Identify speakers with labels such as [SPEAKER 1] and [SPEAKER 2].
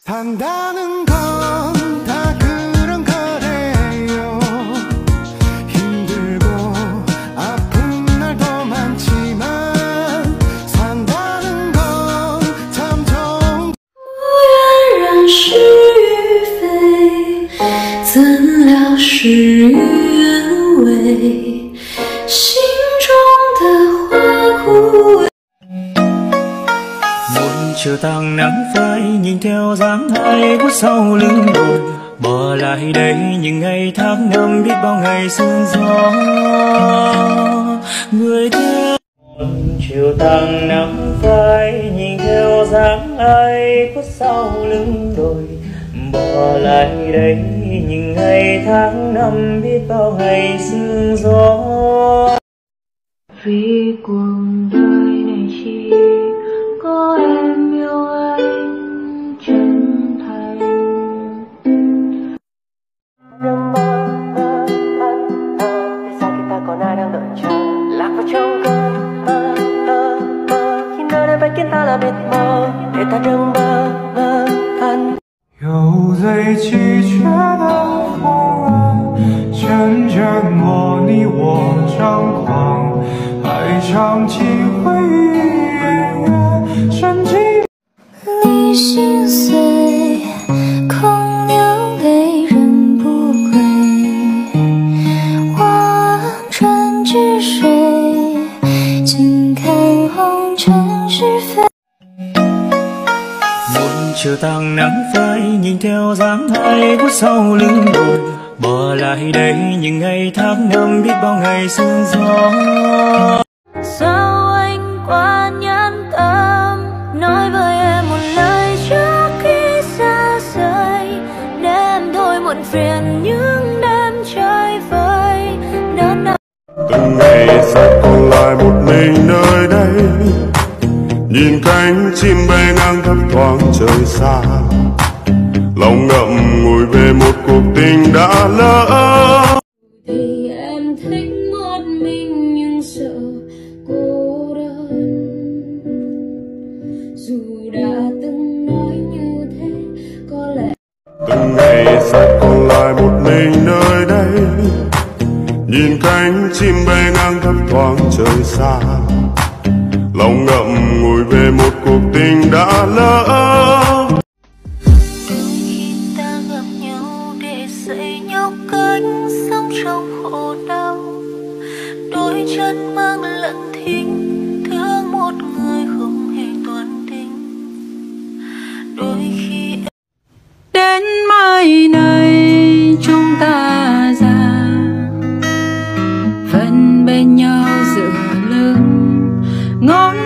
[SPEAKER 1] 산다는 건 다 그런 거래요. 힘들고 아픈 날도 많지만 산다는 건 참 좋은
[SPEAKER 2] 无缘人是与非，怎料事与愿违，心中的花枯萎。
[SPEAKER 3] chiều tàng nắng phai nhìn theo dáng ai khuất sau lưng đồi, bỏ lại đây những ngày tháng năm biết bao ngày sương gió người theo. Chiều tàng nắng phai nhìn theo dáng ai khuất sau lưng đồi, bỏ lại đây những ngày tháng năm biết bao ngày sương gió.
[SPEAKER 2] Vì cuộc đời này chỉ có em yêu anh chân thành.
[SPEAKER 4] Đừng mơ mơ tại sao khi ta còn ai đang đợi chờ, lạc vào trong cơn mơ khi nơi đây vẫn khiến ta là biệt mơ, để ta đừng bơ vơ thân.
[SPEAKER 1] 有最奇缺的风啊，阵阵落你我张狂，爱长期回忆远远深情。
[SPEAKER 2] 你心碎，空流泪人不归。望穿之水，静看红尘是非。
[SPEAKER 3] chiều tàng nắng phai nhìn theo dáng ai khuất sau lưng đồi, bỏ lại đây những ngày tháng năm biết bao ngày sương gió.
[SPEAKER 2] Sao anh quá nhẫn tâm nói với em một lời trước khi xa rời, để em thôi muộn phiền những đêm chơi vơi đớn đau.
[SPEAKER 5] Từng ngày sẽ còn lại một mình nơi đây, nhìn cánh chim bay ngang thấp thoáng trời xa, lòng ngậm ngùi về một cuộc tình đã lỡ.
[SPEAKER 2] Thì em thích một mình nhưng sợ cô đơn, dù đã từng nói như thế có lẽ.
[SPEAKER 5] Từng ngày sẽ còn lại một mình nơi đây, nhìn cánh chim bay ngang thấp thoáng trời xa, lòng ngậm ngùi về một cuộc tình đã lỡ.
[SPEAKER 2] Khi ta gặp nhau để dạy nhau cách sống trong khổ đau, đôi chân mang lẫn thinh thương một người không hề toan tính. Đôi khi đến mai này chúng ta già, vẫn bên nhau dựa lưng ngón